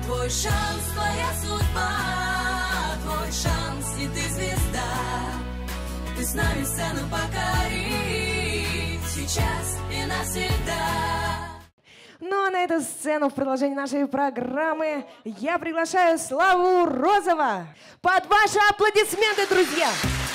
Твой шанс, твоя судьба, твой шанс, и ты звезда. Ты с нами сцену покори, сейчас и навсегда. Ну а на эту сцену в продолжении нашей программы я приглашаю Славу Розова. Под ваши аплодисменты, друзья!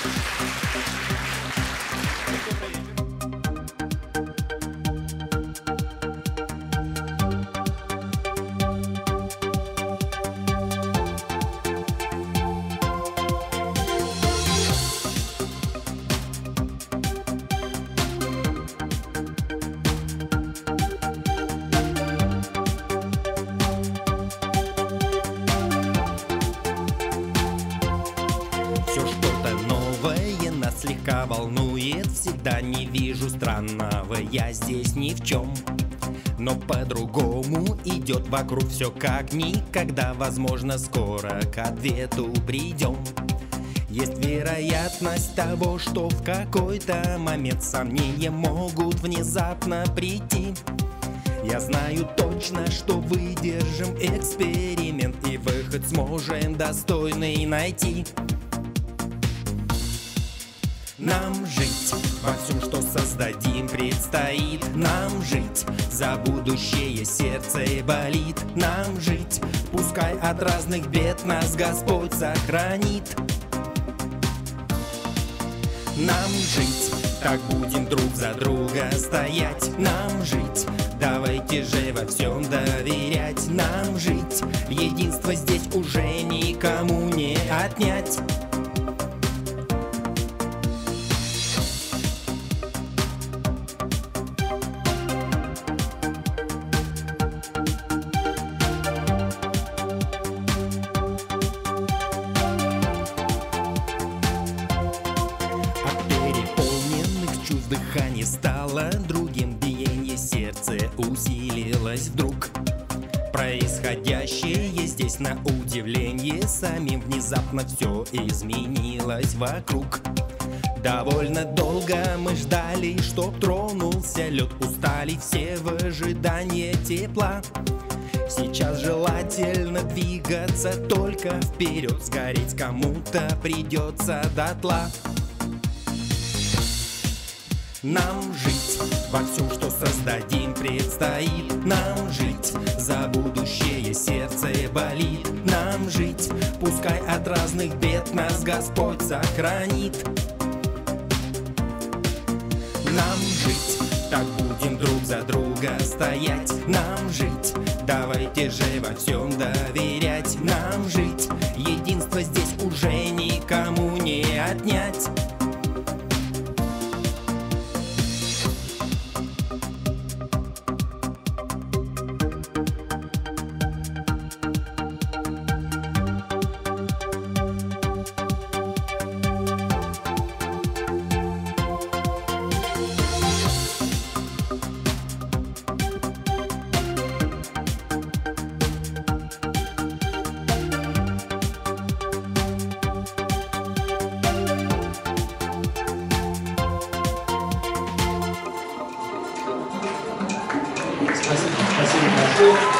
Слегка волнует, всегда не вижу странного я здесь ни в чем. Но по-другому идет вокруг все как никогда. Возможно, скоро к ответу придем. Есть вероятность того, что в какой-то момент сомнения могут внезапно прийти. Я знаю точно, что выдержим эксперимент и выход сможем достойный найти. Нам жить во всем, что создадим, предстоит. Нам жить, за будущее сердце болит. Нам жить, пускай от разных бед нас Господь сохранит. Нам жить, так будем друг за друга стоять. Нам жить, давайте же во всем доверять. Нам жить, единство здесь уже никому не отнять. Дыхание стало другим, биение сердца усилилось вдруг. Происходящее здесь на удивление самим внезапно все изменилось вокруг. Довольно долго мы ждали, чтоб тронулся лед, устали все в ожидании тепла. Сейчас желательно двигаться только вперед, сгореть кому-то придется дотла. Нам жить во всем, что создадим, предстоит. Нам жить, за будущее сердце болит. Нам жить, пускай от разных бед нас Господь сохранит. Нам жить, так будем друг за друга стоять. Нам жить, давайте же во всем доверять. Нам жить, единство здесь уже никому не отнять. Спасибо большое.